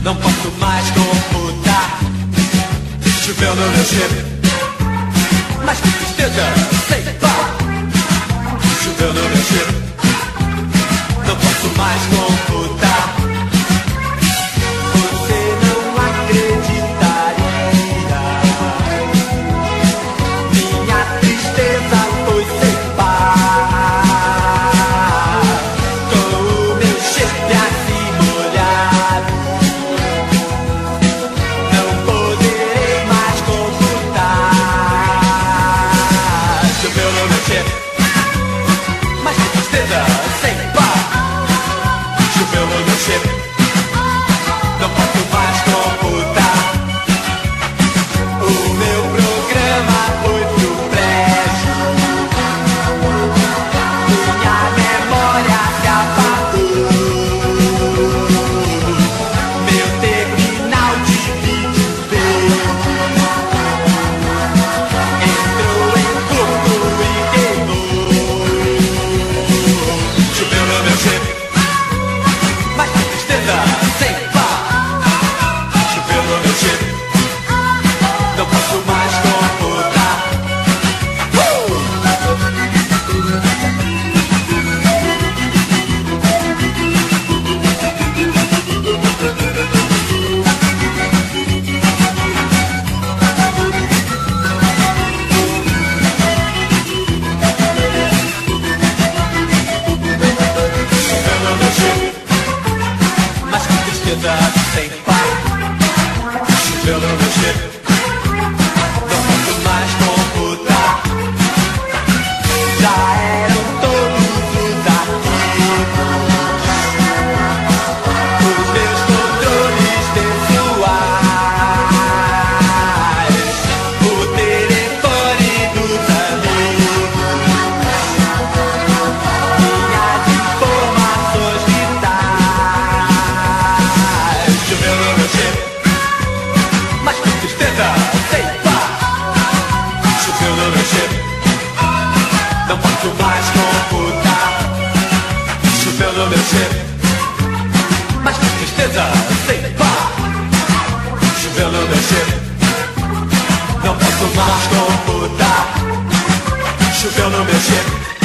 Não posso mais computar. Choveu no meu chip, mas que tristeza, sei lá. Choveu no meu chip, não posso mais computar. Você não acreditaria. Minha tristeza foi sem par. Com o meu chip assim molhado, não poderei mais computar. Choveu no meu chip, mas que tristeza, sem par. Choveu no meu chip, não posso mais computar. O meu programa foi pro brejo, minha memória se apagou. Meu terminal de vídeo verde entrou em curto e queimou. Choveu no meu chip, mas que tristeza, sem par. Choveu no meu chip, não posso mais computar. Choveu no meu chip, mas que tristeza, sem par. Choveu no meu chip, não posso mais computar. Já eram todos os arquivos, os meus controles pessoais, o telefone dos amigos, minhas informações vitais. Choveu no meu chip, mas que tristeza, sem par. Choveu no meu chip, não posso mais computar. Choveu no meu chip, mas que tristeza, sem par. Choveu no meu chip, não posso mais computar. Choveu no meu chip.